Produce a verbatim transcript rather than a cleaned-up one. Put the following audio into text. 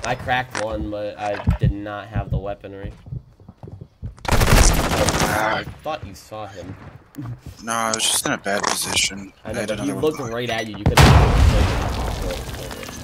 I cracked one, but I did not have the weaponry. I thought you saw him. No, I was just in a bad position. I know, I but had he another looked one. right at you. You could have.